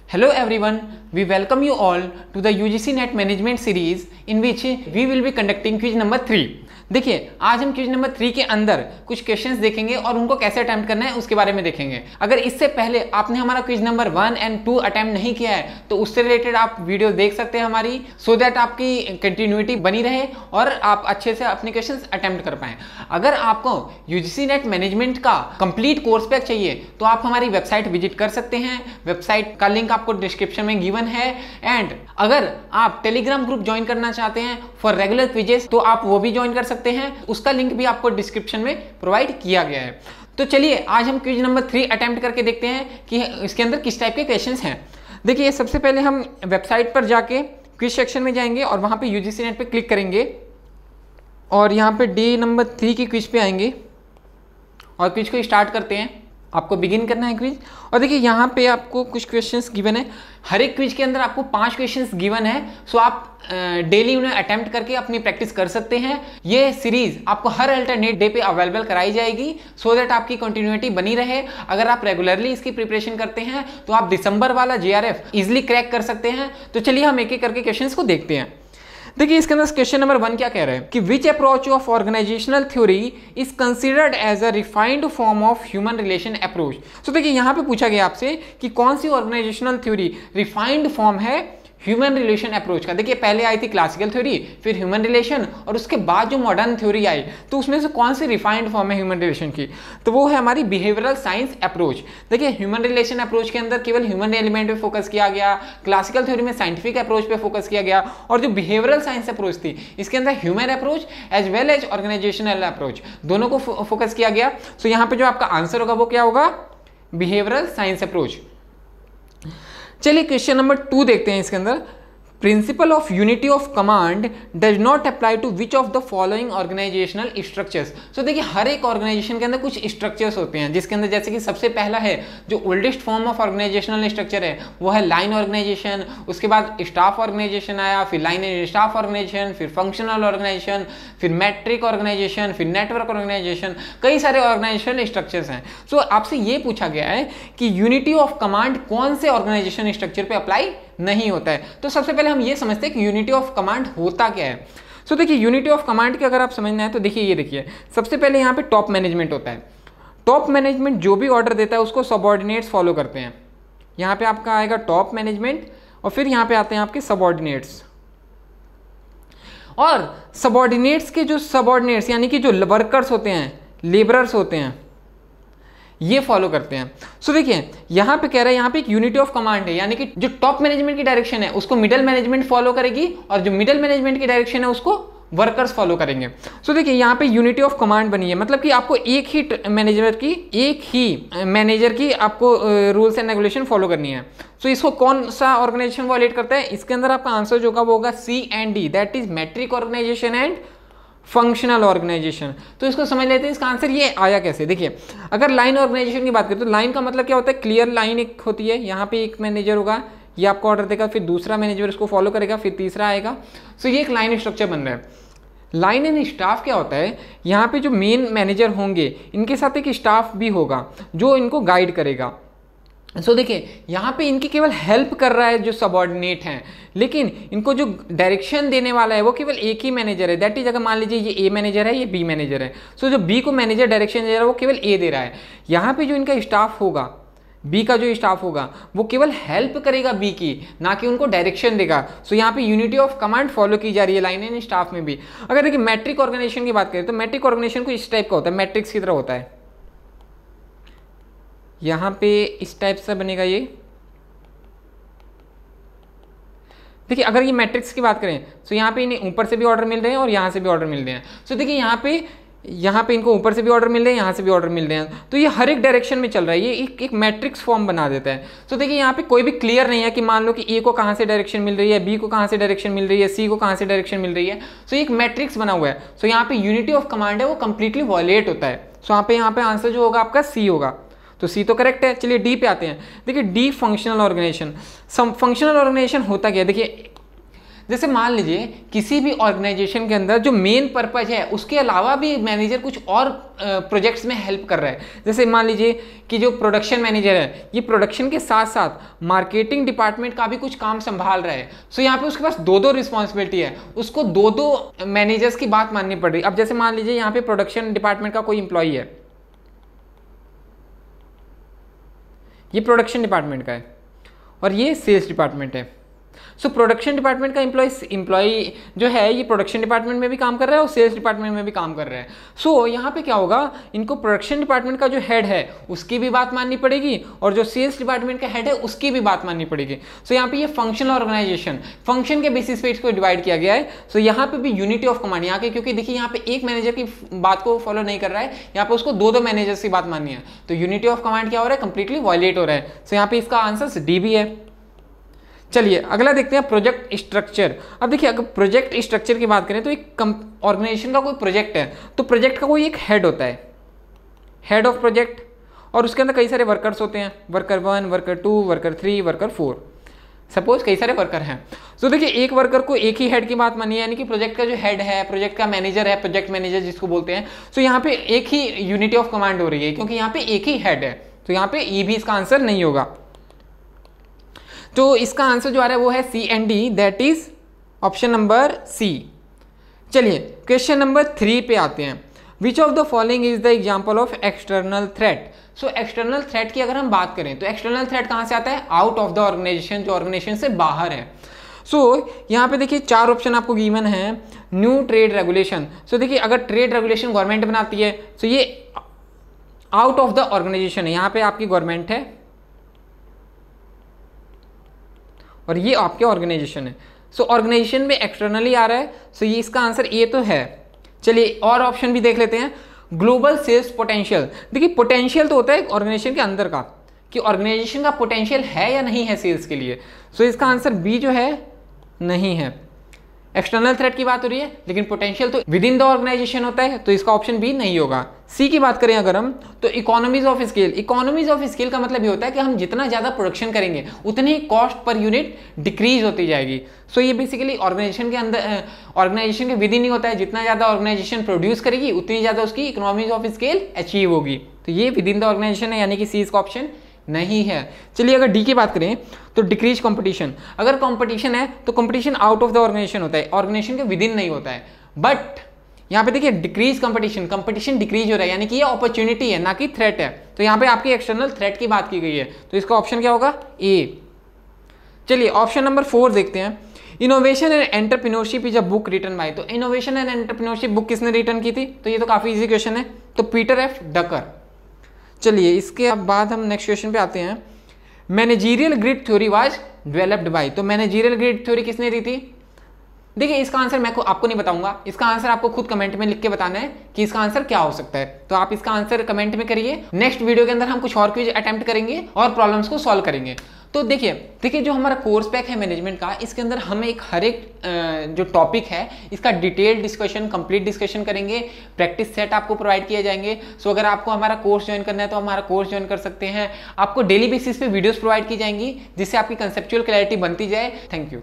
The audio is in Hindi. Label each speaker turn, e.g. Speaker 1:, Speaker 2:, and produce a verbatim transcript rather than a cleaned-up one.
Speaker 1: Hello everyone, we welcome you all to the U G C Net Management series in which we will be conducting quiz number three. देखिए आज हम क्विज नंबर थ्री के अंदर कुछ क्वेश्चंस देखेंगे और उनको कैसे अटेम्प्ट करना है उसके बारे में देखेंगे। अगर इससे पहले आपने हमारा quiz number one and two attempt नहीं किया है तो उससे रिलेटेड आप वीडियो देख सकते हैं हमारी, सो दैट आपकी कंटिन्यूटी बनी रहे और आप अच्छे से अपने क्वेश्चंस अटेम्प्ट कर पाएं। अगर आपको यूजीसी नेट मैनेजमेंट का कंप्लीट कोर्स पैक चाहिए तो आप हमारी वेबसाइट विजिट कर सकते हैं। वेबसाइट का लिंक आपको डिस्क्रिप्शन में गिवन है। एंड अगर आप टेलीग्राम ग्रुप ज्वाइन करना चाहते हैं फॉर रेगुलर क्विजेस तो आप वो भी ज्वाइन कर सकते हैं, उसका लिंक भी आपको डिस्क्रिप्शन में प्रोवाइड किया गया है। तो चलिए आज हम क्विज नंबर थ्री अटेम्प्ट करके देखते हैं कि इसके अंदर किस टाइप के क्वेश्चंस हैं। देखिए सबसे पहले हम वेबसाइट पर जाके क्विज सेक्शन में जाएंगे और वहां पे यूजीसी नेट पे क्लिक करेंगे और यहाँ पे डे नंबर थ्री की क्विज पे आएंगे और क्विज को स्टार्ट करते हैं। आपको बिगिन करना है क्विज और देखिए यहाँ पे आपको कुछ क्वेश्चंस गिवन है। हर एक क्विज के अंदर आपको पांच क्वेश्चंस गिवन है, सो आप डेली उन्हें अटेम्प्ट करके अपनी प्रैक्टिस कर सकते हैं। ये सीरीज आपको हर अल्टरनेट डे पे अवेलेबल कराई जाएगी सो दैट आपकी कंटिन्यूटी बनी रहे। अगर आप रेगुलरली इसकी प्रिपरेशन करते हैं तो आप दिसंबर वाला J R F easily crack कर सकते हैं। तो चलिए हम एक एक करके क्वेश्चंस को देखते हैं। देखिए इसके अंदर क्वेश्चन नंबर वन क्या कह रहे हैं कि which approach of organizational theory is considered as a refined form of human relation approach. तो देखिए यहाँ पे पूछा गया आपसे कि कौन सी ऑर्गेनाइजेशनल थ्योरी रिफाइंड फॉर्म है ह्यूमन रिलेशन अप्रोच का। देखिए पहले आई थी क्लासिकल थ्योरी, फिर ह्यूमन रिलेशन और उसके बाद जो मॉडर्न थ्योरी आई तो उसमें से कौन सी रिफाइंड फॉर्म है ह्यूमन रिलेशन की, तो वो है हमारी बिहेवियरल साइंस अप्रोच। देखिए ह्यूमन रिलेशन अप्रोच के अंदर केवल ह्यूमन एलिमेंट पे फोकस किया गया, क्लासिकल थ्योरी में साइंटिफिक अप्रोच पे फोकस किया गया और जो बिहेवियरल साइंस अप्रोच थी इसके अंदर human approach as well as organizational approach दोनों को फोकस किया गया। सो यहाँ पे जो आपका आंसर होगा वो क्या होगा, बिहेवियरल साइंस अप्रोच। चलिए क्वेश्चन नंबर टू देखते हैं। इसके अंदर principle of unity of command does not apply to which of the following organizational structures. So देखिए हर एक ऑर्गेनाइजेशन के अंदर कुछ स्ट्रक्चर्स होते हैं जिसके अंदर जैसे कि सबसे पहला है जो oldest form of organizational structure है वो है लाइन ऑर्गेनाइजेशन, उसके बाद स्टाफ ऑर्गेनाइजेशन आया, फिर लाइन एंड स्टाफ ऑर्गेनाइजेशन, फिर फंक्शनल ऑर्गेनाइजेशन, फिर मैट्रिक ऑर्गेनाइजेशन, फिर नेटवर्क ऑर्गेनाइजेशन, कई सारे ऑर्गेनाइजेशनल स्ट्रक्चर्स हैं। सो so, आपसे ये पूछा गया है कि यूनिटी ऑफ कमांड कौन से ऑर्गेनाइजेशन स्ट्रक्चर पे अप्लाई नहीं होता है। तो सबसे पहले हम ये समझते हैं कि यूनिटी ऑफ कमांड होता क्या है। सो so, देखिए यूनिटी ऑफ कमांड के अगर आप समझना है तो देखिए ये देखिए सबसे पहले यहाँ पे टॉप मैनेजमेंट होता है। टॉप मैनेजमेंट जो भी ऑर्डर देता है उसको सबऑर्डिनेट्स फॉलो करते हैं। यहाँ पे आपका आएगा टॉप मैनेजमेंट और फिर यहाँ पे आते हैं आपके सबऑर्डिनेट्स और सबऑर्डिनेट्स के जो सबऑर्डिनेट्स यानी कि जो वर्कर्स होते हैं, लेबरर्स होते हैं, ये फॉलो करते हैं। सो so, देखिए यहाँ पे कह रहा है यहाँ पे एक यूनिटी ऑफ कमांड है यानी कि जो टॉप मैनेजमेंट की डायरेक्शन है उसको मिडिल मैनेजमेंट फॉलो करेगी और जो मिडिल मैनेजमेंट की डायरेक्शन है उसको वर्कर्स फॉलो करेंगे। सो so, देखिए यहाँ पे यूनिटी ऑफ कमांड बनी है, मतलब कि आपको एक ही मैनेजर की एक ही मैनेजर की आपको रूल्स एंड रेगुलेशन फॉलो करनी है। सो so, इसको कौन सा ऑर्गेनाइजेशन वॉलेट करता है, इसके अंदर आपका आंसर जो होगा वो होगा C and D, that is matrix organization and functional organization. तो इसको समझ लेते हैं इसका आंसर ये आया कैसे। देखिए अगर लाइन ऑर्गेनाइजेशन की बात करें तो लाइन का मतलब क्या होता है, क्लियर लाइन एक होती है, यहाँ पे एक मैनेजर होगा, ये आपको ऑर्डर देगा, फिर दूसरा मैनेजर इसको फॉलो करेगा, फिर तीसरा आएगा। सो ये एक लाइन स्ट्रक्चर बन रहा है। लाइन एंड स्टाफ क्या होता है, यहाँ पे जो मेन मैनेजर होंगे इनके साथ एक स्टाफ भी होगा जो इनको गाइड करेगा। सो so, देखिए यहाँ पे इनकी केवल हेल्प कर रहा है जो सबऑर्डिनेट हैं, लेकिन इनको जो डायरेक्शन देने वाला है वो केवल एक ही मैनेजर है। दैट इज अगर मान लीजिए ये ए मैनेजर है, ये बी मैनेजर है, सो so, जो बी को मैनेजर डायरेक्शन दे रहा है वो केवल ए दे रहा है। यहाँ पे जो इनका स्टाफ होगा, बी का जो स्टाफ होगा वो केवल हेल्प करेगा बी की, ना कि उनको डायरेक्शन देगा। सो so, यहाँ पे यूनिटी ऑफ कमांड फॉलो की जा रही है लाइन एंड स्टाफ में भी। अगर देखिए मैट्रिक ऑर्गेनाइजेशन की बात करें तो मैट्रिक ऑर्गेनाइजेशन को इस टाइप का होता है, मैट्रिक्स की तरह होता है। यहाँ पे इस टाइप से बनेगा ये। देखिए अगर ये मैट्रिक्स की बात करें तो यहाँ पे इन्हें ऊपर से भी ऑर्डर मिल रहे हैं और यहाँ से भी ऑर्डर मिल रहे हैं। सो so, देखिए यहाँ पे यहाँ पे इनको ऊपर से भी ऑर्डर मिल रहे हैं, यहाँ से भी ऑर्डर मिल रहे हैं, तो ये हर एक डायरेक्शन में चल रहा है, ये एक एक मैट्रिक्स फॉर्म बना देता है। सो so, देखिए यहाँ पे कोई भी क्लियर नहीं है कि मान लो कि ए को कहाँ से डायरेक्शन मिल रही है, बी को कहाँ से डायरेक्शन मिल रही है, सी को कहाँ से डायरेक्शन मिल रही है। सो so, ये एक मैट्रिक्स बना हुआ है। सो so, यहाँ पे यूनिटी ऑफ कमांड है वो कंप्लीटली वॉलेट होता है। सो so, यहाँ पे यहाँ पे आंसर जो होगा आपका सी होगा, तो सी तो करेक्ट है। चलिए डी पे आते हैं। देखिए D functional organization. Functional organization होता क्या है, देखिए जैसे मान लीजिए किसी भी ऑर्गेनाइजेशन के अंदर जो मेन पर्पज है उसके अलावा भी मैनेजर कुछ और प्रोजेक्ट्स में हेल्प कर रहा है। जैसे मान लीजिए कि जो प्रोडक्शन मैनेजर है ये प्रोडक्शन के साथ साथ मार्केटिंग डिपार्टमेंट का भी कुछ काम संभाल रहा है। सो यहाँ पे उसके पास दो दो रिस्पॉन्सिबिलिटी है, उसको दो दो मैनेजर्स की बात माननी पड़ रही है। अब जैसे मान लीजिए यहाँ पे प्रोडक्शन डिपार्टमेंट का कोई इंप्लॉई है, ये प्रोडक्शन डिपार्टमेंट का है और ये सेल्स डिपार्टमेंट है। सो प्रोडक्शन डिपार्टमेंट का एम्प्लॉय एम्प्लॉय जो है ये प्रोडक्शन डिपार्टमेंट में भी काम कर रहा है और सेल्स डिपार्टमेंट में भी काम कर रहा है। सो so, यहाँ पे क्या होगा, इनको प्रोडक्शन डिपार्टमेंट का जो हेड है उसकी भी बात माननी पड़ेगी और जो सेल्स डिपार्टमेंट का हेड है उसकी भी बात माननी पड़ेगी। सो so, यहाँ पे ये फंक्शनल ऑर्गेनाइजेशन फंक्शन के बेसिस पे इसको डिवाइड किया गया है। सो so, यहाँ पे भी यूनिटी ऑफ कमांड यहाँ के, क्योंकि देखिए यहाँ पे एक मैनेजर की बात को फॉलो नहीं कर रहा है, यहाँ पे उसको दो दो मैनेजर्स की बात माननी है, तो यूनिटी ऑफ कमांड क्या हो रहा है, कंप्लीटली वायलेट हो रहा है। सो so, यहाँ पे इसका आंसर डी भी है। चलिए अगला देखते हैं प्रोजेक्ट स्ट्रक्चर। अब देखिए अगर प्रोजेक्ट स्ट्रक्चर की बात करें तो एक ऑर्गेनाइजेशन का कोई प्रोजेक्ट है तो प्रोजेक्ट का कोई एक हेड होता है, हेड ऑफ प्रोजेक्ट, और उसके अंदर कई सारे वर्कर्स होते हैं, worker one, worker two, worker three, worker four, suppose कई सारे वर्कर हैं। तो देखिए एक वर्कर को एक ही हेड की बात मानी है, यानी कि प्रोजेक्ट का जो हेड है, प्रोजेक्ट का मैनेजर है, प्रोजेक्ट मैनेजर जिसको बोलते हैं। तो यहाँ पे एक ही यूनिटी ऑफ कमांड हो रही है क्योंकि यहाँ पे एक ही हेड है, तो यहाँ पे ई भी इसका आंसर नहीं होगा। तो इसका आंसर जो आ रहा है वो है C and D, that is option number C. चलिए क्वेश्चन नंबर थ्री पे आते हैं। Which of the following is the example of external threat. So external threat की अगर हम बात करें तो एक्सटर्नल थ्रेट कहाँ से आता है, आउट ऑफ द ऑर्गेनाइजेशन, जो ऑर्गेनाइजेशन से बाहर है। सो so, यहाँ पे देखिए चार ऑप्शन आपको गिवन है। न्यू ट्रेड रेगुलेशन, सो देखिए अगर ट्रेड रेगुलेशन गवर्नमेंट बनाती है तो ये आउट ऑफ द ऑर्गेनाइजेशन है, यहाँ पे आपकी गवर्नमेंट है और ये आपके ऑर्गेनाइजेशन है। सो so, ऑर्गेनाइजेशन में एक्सटर्नली आ रहा है, सो so ये इसका आंसर ए तो है। चलिए और ऑप्शन भी देख लेते हैं। ग्लोबल सेल्स पोटेंशियल, देखिए पोटेंशियल तो होता है ऑर्गेनाइजेशन के अंदर का, कि ऑर्गेनाइजेशन का पोटेंशियल है या नहीं है सेल्स के लिए। सो so, इसका आंसर बी जो है नहीं है। एक्सटर्नल थ्रेट की बात हो रही है लेकिन पोटेंशियल तो विद इन द ऑर्गेनाइजेशन होता है, तो इसका ऑप्शन बी नहीं होगा। सी की बात करें अगर हम तो economies of scale, economies of scale का मतलब ये होता है कि हम जितना ज़्यादा प्रोडक्शन करेंगे उतनी ही कॉस्ट पर यूनिट डिक्रीज होती जाएगी। सो so, ये बेसिकली ऑर्गेनाइजेशन के अंदर ऑर्गेनाइजेशन के विद इन ही होता है, जितना ज़्यादा ऑर्गेनाइजेशन प्रोड्यूस करेगी उतनी ज़्यादा उसकी इकोनॉमीज ऑफ स्केल अचीव होगी। तो ये विद इन द ऑर्गेनाइजेशन है, यानी कि सी इसका ऑप्शन नहीं है। चलिए अगर डी की बात करें तो डिक्रीज कंपटीशन, अगर कंपटीशन है तो competition out of the organization होता है, ऑर्गेनाइजेशन के विद इन नहीं होता है। बट यहाँ पे देखिए डिक्रीज कंपटीशन, कंपटीशन डिक्रीज हो रहा है, यानी कि ये अपॉर्चुनिटी है ना कि थ्रेट है। तो यहाँ पे आपकी एक्सटर्नल थ्रेट की बात की गई है, तो इसका ऑप्शन क्या होगा, ए। चलिए ऑप्शन नंबर फोर देखते हैं। Innovation and entrepreneurship is a book written by, तो इनोवेशन एंड एंटरप्रेन्योरशिप बुक किसने रिटन की थी, तो ये तो काफी इजी क्वेश्चन है, तो पीटर एफ डकर। चलिए इसके बाद हम नेक्स्ट क्वेश्चन पे आते हैं। Managerial grid theory was developed by, तो मैनेजीरियल ग्रिड थ्योरी किसने दी थी। देखिए इसका आंसर मैं आपको नहीं बताऊंगा, इसका आंसर आपको खुद कमेंट में लिख के बताना है कि इसका आंसर क्या हो सकता है। तो आप इसका आंसर कमेंट में करिए। नेक्स्ट वीडियो के अंदर हम कुछ और क्विज अटेम्प्ट करेंगे और प्रॉब्लम्स को सॉल्व करेंगे। तो देखिए देखिए जो हमारा कोर्स पैक है मैनेजमेंट का, इसके अंदर हम एक हर एक जो टॉपिक है इसका डिटेल डिस्कशन, कंप्लीट डिस्कशन करेंगे। प्रैक्टिस सेट आपको प्रोवाइड किए जाएंगे। सो अगर आपको हमारा कोर्स ज्वाइन करना है तो हमारा कोर्स ज्वाइन कर सकते हैं। आपको डेली बेसिस पे वीडियोस प्रोवाइड की जाएंगी जिससे आपकी कंसेप्चुअल क्लैरिटी बनती जाए। Thank you.